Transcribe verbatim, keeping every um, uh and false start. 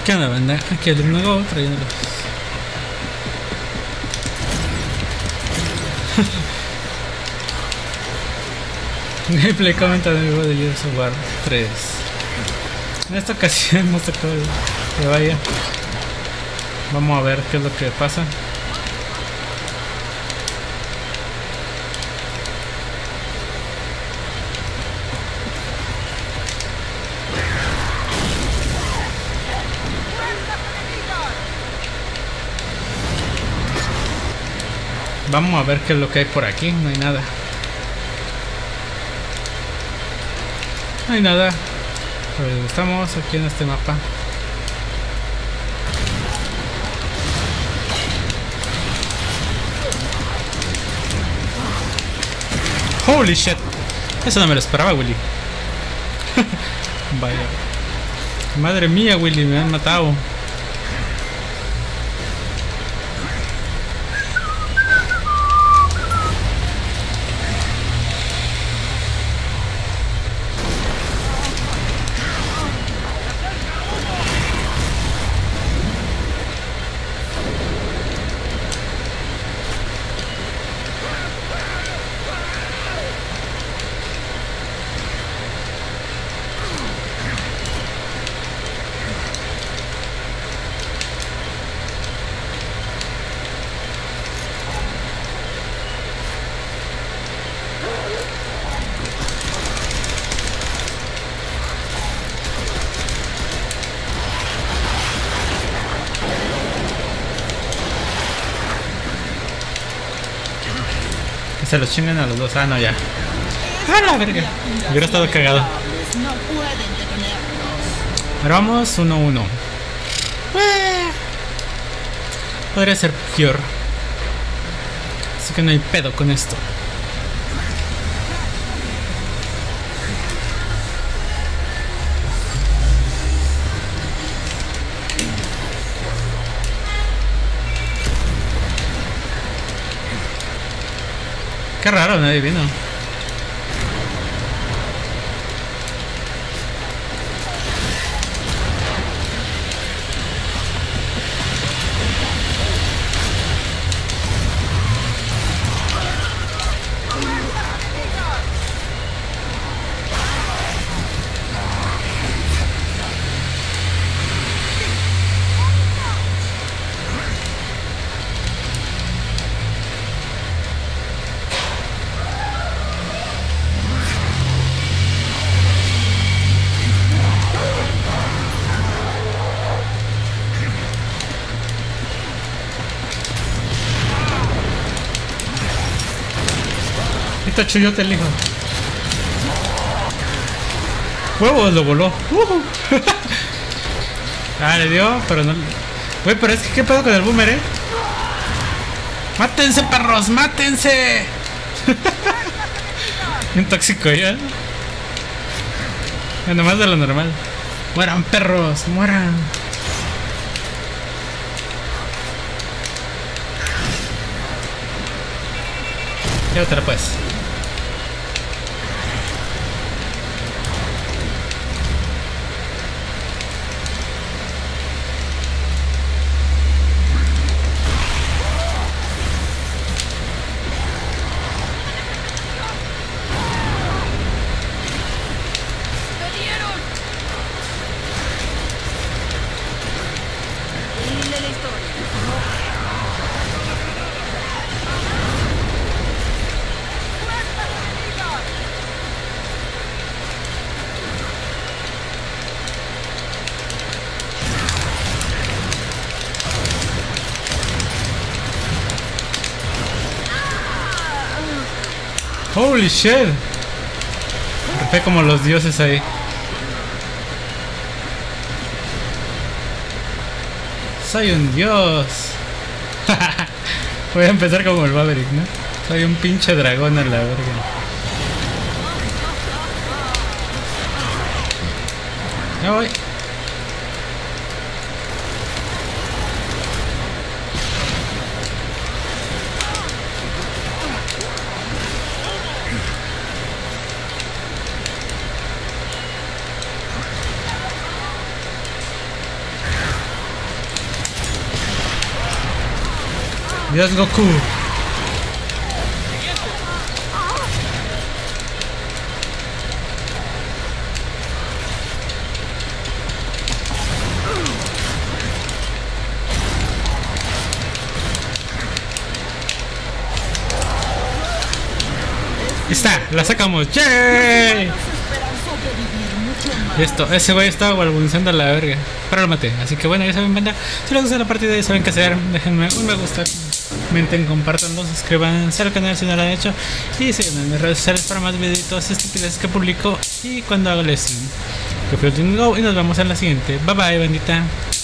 ¿Qué onda, banda? Aquí el nuevo trayéndolo. Gameplay comenta de nuevo de Gears of War tres. En esta ocasión hemos tocado que vaya. Vamos a ver qué es lo que pasa. Vamos a ver qué es lo que hay por aquí. No hay nada. No hay nada. Pues estamos aquí en este mapa. Holy shit. Eso no me lo esperaba, Willy. Vaya. Madre mía, Willy, me han matado. Se los chingan a los dos. Ah, no, ya. ¡Ah, la verga! Hubiera estado cagado. Pero vamos uno a uno. Eh, podría ser peor. Así que no hay pedo con esto. Qué raro, nadie vino. Esta chuyote el hijo. Huevos, lo voló. Uh-huh. Ah, le dio, pero no. Güey, pero es que qué pedo con el boomer, eh. Mátense, perros, mátense. Un tóxico ya. Bueno, más de lo normal. Mueran, perros, mueran. Llévatela pues. Holy shit. Fue como los dioses ahí. Soy un dios. Voy a empezar como el Maverick, ¿no? Soy un pinche dragón a la verga. Ya voy. Dios Goku. Está, la sacamos. ¡Yay! Esto, ese güey estaba balbuceando a la verga, pero lo maté. Así que bueno, ya saben, banda. Si les gusta la partida y saben qué hacer, déjenme un me gusta, comenten, compartanlo, suscríbanse al canal si no lo han hecho. Y síganme en mis redes sociales para más videitos estupideces que publico y cuando hago el stream. Que fue el Go y nos vemos en la siguiente. Bye bye, bandita.